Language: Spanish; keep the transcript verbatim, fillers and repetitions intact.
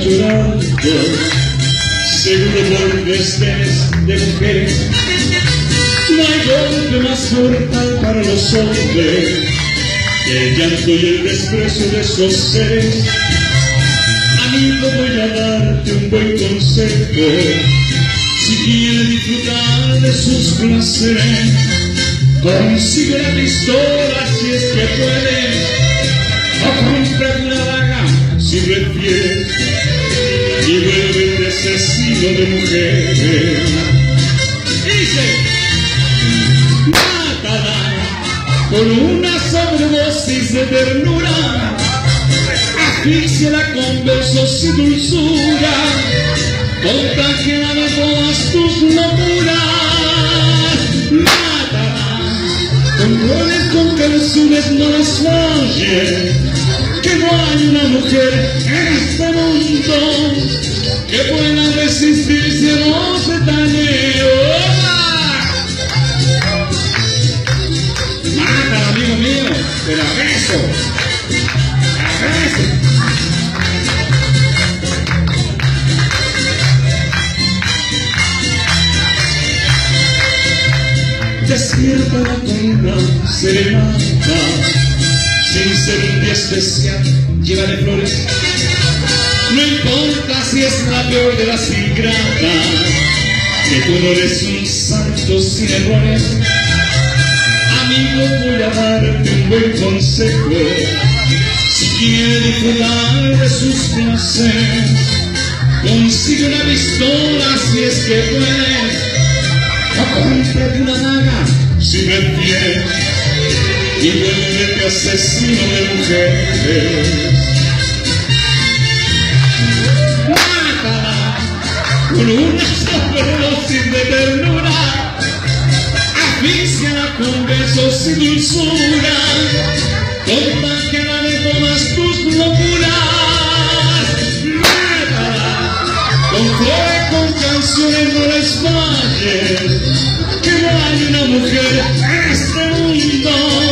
llorando, seguro por desdenes de mujeres. No hay golpe más mortal para los hombres que el llanto y el desprecio de esos seres. Amigo, voy a darte un buen consejo. Si quieres disfrutar de sus placeres, consigue la pistola si es que puedes, o compra una daga si prefieres, y vuelve asesino de mujeres. Dice: mátala con una sobredosis de ternura, asfíxiala con besos y dulzura, contagiada de todas tus locuras. Mátala con roles, con canciones, no las falles, que no hay una mujer en este mundo que pueda resistirse a los detalles. Mátala, amigo mío, pero a beso, a beso. Despiértala con una serenata, sin ser un día especial, llévale flores. No importa si es la peor de las ingratas, que tú no eres un santo sin errores. Amigo, voy a darte un buen consejo. Si quieres disfrutar de sus placeres, consigue una pistola si es que puedes, o cómprate una daga si prefieres, y vuélvete asesino de mujeres. Mátala con una sobredosis de ternura, asfíxiala con besos y dulzura, contagiala de todas tus locuras. Mátala con flores, con canciones, no les falles, que no hay una mujer en este mundo